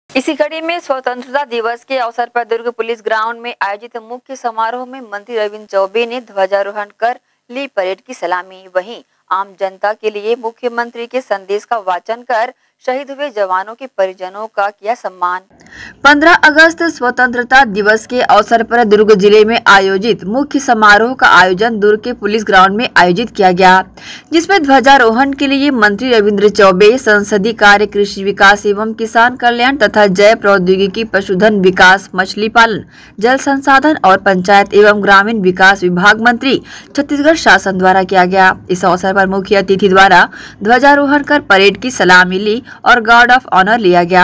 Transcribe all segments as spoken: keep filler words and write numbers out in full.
इसी कड़ी में स्वतंत्रता दिवस के अवसर पर दुर्ग पुलिस ग्राउंड में आयोजित मुख्य समारोह में मंत्री रविंद्र चौबे ने ध्वजारोहण कर ली परेड की सलामी। वहीं आम जनता के लिए मुख्यमंत्री के संदेश का वाचन कर शहीद हुए जवानों के परिजनों का किया सम्मान। पंद्रह अगस्त स्वतंत्रता दिवस के अवसर पर दुर्ग जिले में आयोजित मुख्य समारोह का आयोजन दुर्ग के पुलिस ग्राउंड में आयोजित किया गया, जिसमें ध्वजारोहण के लिए मंत्री रविंद्र चौबे, संसदीय कार्य, कृषि विकास एवं किसान कल्याण तथा जैव प्रौद्योगिकी, पशुधन विकास, मछली पालन, जल संसाधन और पंचायत एवं ग्रामीण विकास विभाग मंत्री छत्तीसगढ़ शासन द्वारा किया गया। इस अवसर पर मुख्य अतिथि द्वारा ध्वजारोहण कर परेड की सलामी ली और गार्ड ऑफ ऑनर लिया गया।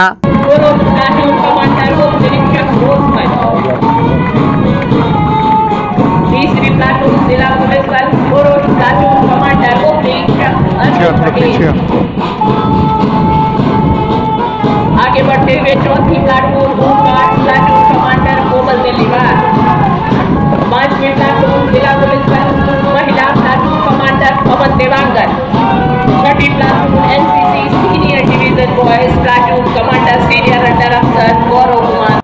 आगे बढ़ते हुए चौथी platoon platoon commander Komal Dilivar, पांचवी प्लाटून जिला पुलिस महिला प्लाटून कमांडर पवन देवांगन, छठी platoon NCC senior division boys platoon commander senior under अफसर गौरव कुमार।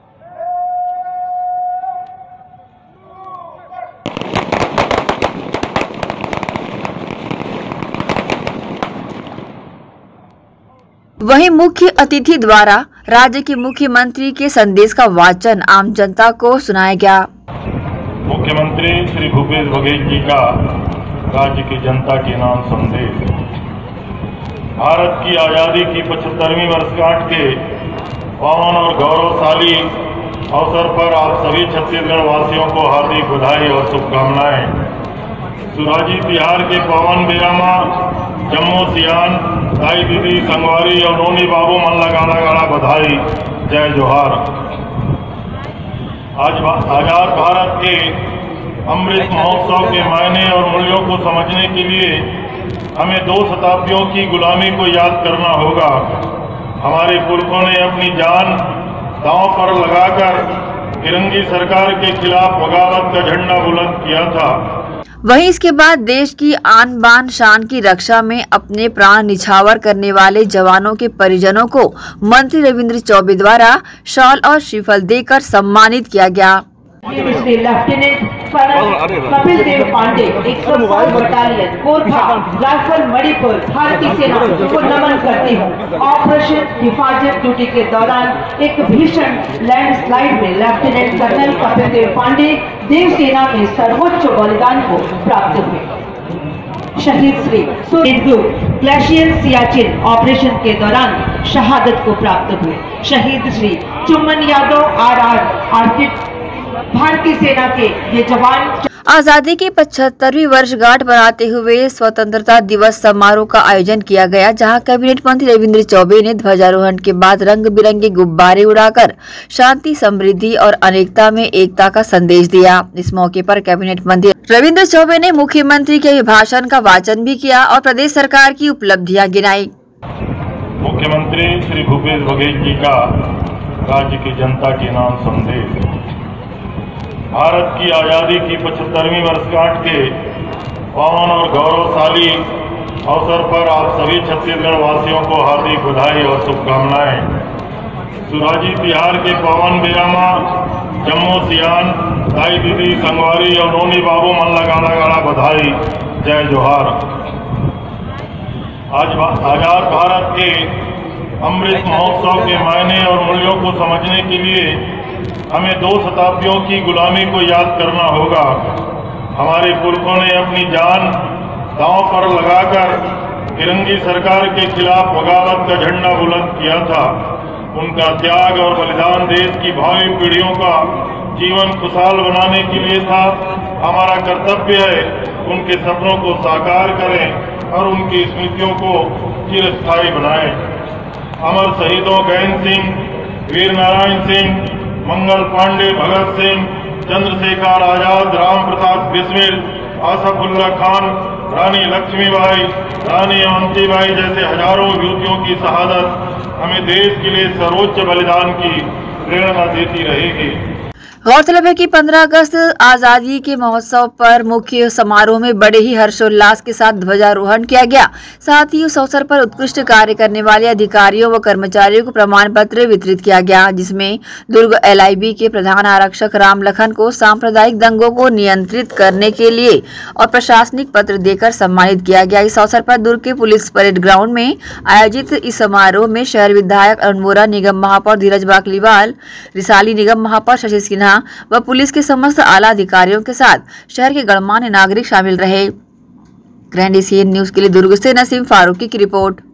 वहीं मुख्य अतिथि द्वारा राज्य के मुख्यमंत्री के संदेश का वाचन आम जनता को सुनाया गया। मुख्यमंत्री श्री भूपेश बघेल जी का राज्य की जनता के नाम संदेश। भारत की आज़ादी की पचहत्तरवीं वर्षगांठ के पावन और गौरवशाली अवसर पर आप सभी छत्तीसगढ़ वासियों को हार्दिक बधाई और शुभकामनाएं। सुराजी बिहार के पावन बेरामा जम्मू सियान ताई दीदी संगवारी और नोनी बाबू मन लगाना गाड़ा बधाई, जय जोहार। आज आजाद भारत के अमृत महोत्सव के मायने और मूल्यों को समझने के लिए हमें दो शताब्दियों की गुलामी को याद करना होगा। हमारे पुरखों ने अपनी जान दांव पर लगाकर तिरंगी सरकार के खिलाफ बगावत का झंडा बुलंद किया था। वहीं इसके बाद देश की आन बान शान की रक्षा में अपने प्राण निछावर करने वाले जवानों के परिजनों को मंत्री रविंद्र चौबे द्वारा शॉल और श्रीफल देकर सम्मानित किया गया। लेफ्टिनेंट कर्नल कपिल देव पांडे एक सौ सात बटालियन गोरखा राइफल मणिपुर भारतीय सेना को नमन करती हूँ। ऑपरेशन हिफाजत ड्यूटी के दौरान एक भीषण लैंडस्लाइड में लेफ्टिनेंट कर्नल कपिल देव पांडे देव सेना में सर्वोच्च बलिदान को प्राप्त हुए। शहीद श्री हिंदू ग्लेशियर सियाचिन ऑपरेशन के दौरान शहादत को प्राप्त हुए। शहीद श्री चुम्मन यादव आर आर आर्किट भारतीय सेना के ये जवान। आजादी की पचहत्तरवीं वर्षगांठ मनाते हुए स्वतंत्रता दिवस समारोह का आयोजन किया गया, जहां कैबिनेट मंत्री रविंद्र चौबे ने ध्वजारोहण के बाद रंग बिरंगे गुब्बारे उड़ाकर शांति, समृद्धि और अनेकता में एकता का संदेश दिया। इस मौके पर कैबिनेट मंत्री रविंद्र चौबे ने मुख्यमंत्री के अभिभाषण का वाचन भी किया और प्रदेश सरकार की उपलब्धियां गिनाई। मुख्यमंत्री श्री भूपेश बघेल जी का राज्य की जनता के नाम संदेश। भारत की आज़ादी की पचहत्तरवीं वर्षगांठ के पावन और गौरवशाली अवसर पर आप सभी छत्तीसगढ़ वासियों को हार्दिक बधाई और शुभकामनाएं। सुराजी बिहार के पावन बेरामा जम्मू सियान ताई दीदी संगवारी और नोनी बाबू मन लगाना गाड़ा बधाई, जय जोहार। आज आजाद भारत के अमृत महोत्सव के मायने और मूल्यों को समझने के लिए हमें दो शताब्दियों की गुलामी को याद करना होगा। हमारे पुरखों ने अपनी जान दांव पर लगाकर तिरंगी सरकार के खिलाफ बगावत का झंडा बुलंद किया था। उनका त्याग और बलिदान देश की भावी पीढ़ियों का जीवन खुशहाल बनाने के लिए था। हमारा कर्तव्य है उनके सपनों को साकार करें और उनकी स्मृतियों को चिरस्थायी बनाएं। अमर शहीदों गैन सिंह, वीर नारायण सिंह, मंगल पांडे, भगत सिंह, चंद्रशेखर आजाद, राम प्रताप बिस्मिल, आसफुल्ला खान, रानी लक्ष्मीबाई, रानी अवंतीबाई जैसे हजारों वीरों की शहादत हमें देश के लिए सर्वोच्च बलिदान की प्रेरणा देती रहेगी। गौरतलब है कि पंद्रह अगस्त आजादी के महोत्सव पर मुख्य समारोह में बड़े ही हर्षोल्लास के साथ ध्वजारोहण किया गया। साथ ही उस अवसर पर उत्कृष्ट कार्य करने वाले अधिकारियों व कर्मचारियों को प्रमाण पत्र वितरित किया गया, जिसमें दुर्ग एल आई बी के प्रधान आरक्षक राम लखन को सांप्रदायिक दंगों को नियंत्रित करने के लिए और प्रशासनिक पत्र देकर सम्मानित किया गया। इस अवसर पर दुर्ग के पुलिस परेड ग्राउंड में आयोजित इस समारोह में शहर विधायक अल्मोड़ा निगम महापौर धीरज बाकलीवाल, रिसाली निगम महापौर शशि सिन्हा व पुलिस के समस्त आला अधिकारियों के साथ शहर के गणमान्य नागरिक शामिल रहे। ग्रैंड एशियन न्यूज के लिए दुर्ग से नसीम फारूकी की रिपोर्ट।